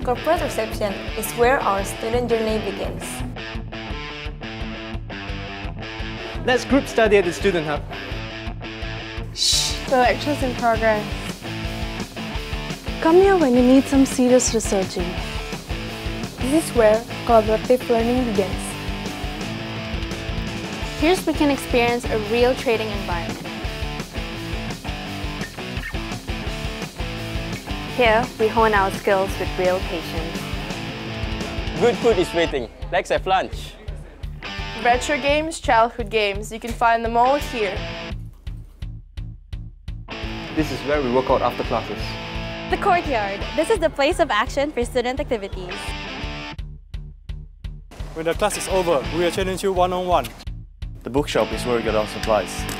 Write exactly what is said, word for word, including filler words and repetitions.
Corporate reception is where our student journey begins. Let's group study at the Student Hub. Shh, the lecture's in progress. Come here when you need some serious researching. This is where collaborative learning begins. Here we can experience a real trading environment. Here, we hone our skills with real patience. Good food is waiting. Let's have lunch. Retro games, childhood games, you can find them all here. This is where we work out after classes. The courtyard. This is the place of action for student activities. When the class is over, we will challenge you one-on-one. The bookshop is where we get our supplies.